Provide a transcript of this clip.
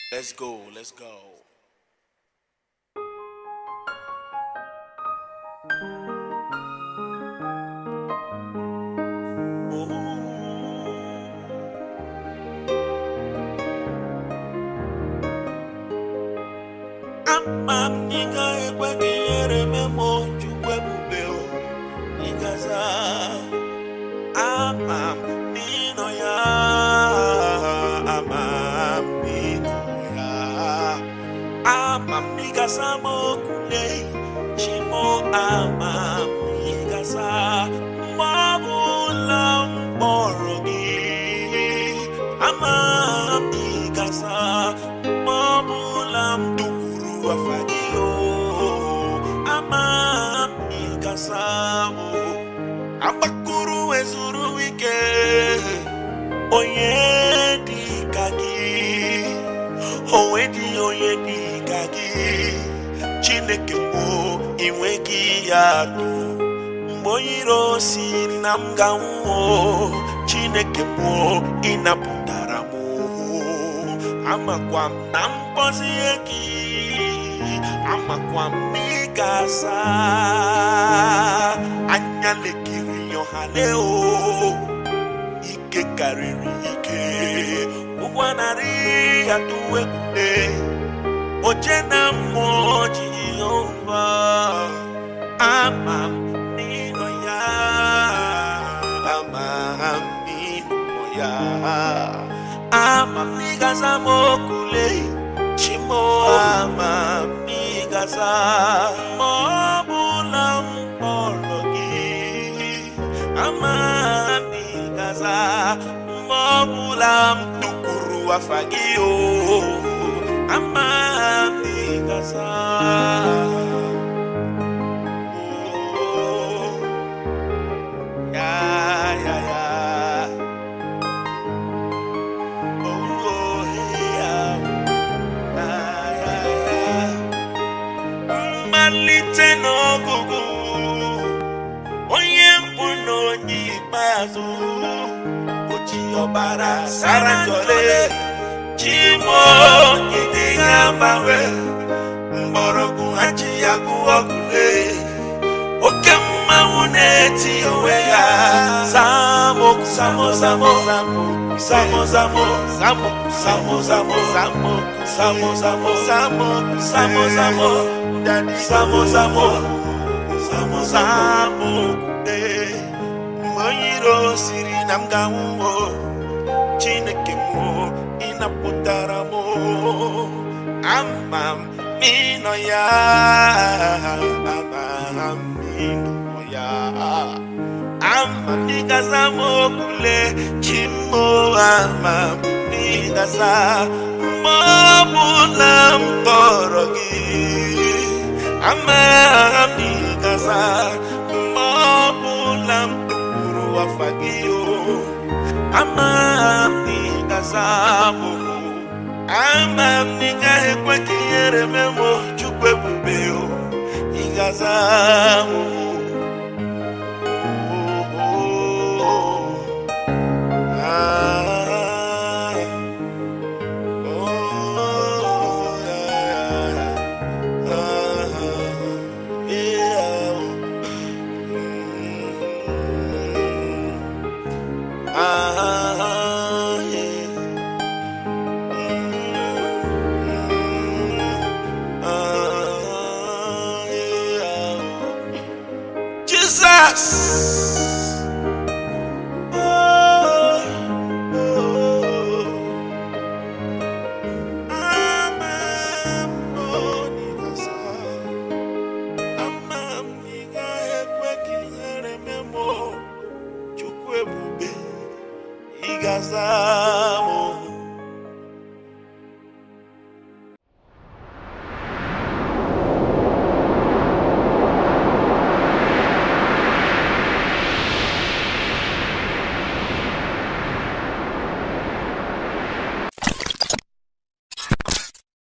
Let's go, let's go. Amam niga ekwe kinyere memo chukwe bubeo Igaza Amam nino ya Amam nino ya Amam niga samo kule Chimo amam niga sa Mabulam borogi Amam niga sa Mabulam Wafagio ama ikasamu abakuru ezuru wike oyedi kagi Chineke mo inweki yatu mboyiro siri namgawo Chineke mo inaputara mo amakwam nampozi eki Amakwamigasa Anyale kiriyo haleo Ike kariri ike Uwanari atuwe kune Ojena moji yomba Amam nino ya Amam nino ya Amam nigasa mokule Chimo amam Gaza Mobulam Borogi Amami Gaza Mobulam Tukuru Afagio Amami Gaza Bara Sarangole Chimo Idiamawe Mborogu Hachiyaku Okule Okema Uneti Owea Samo Samo Samo Samo Samo Samo Samo Samo Samo Samo Samo Samo Samo Samo Daddy Samo Samo Samo Samo Moyiro Siri Namgawo Chineke mo inaputara mo Amam nino ya Amam nino ya Amam nigaza mo kule Chimo amam nigaza Mabulam borogi Amam nigaza Mabulam tukuru wafagio Amam nigazamu Amam nigahe kwa kiyere memo chukwe bubeo Igazamu Gaza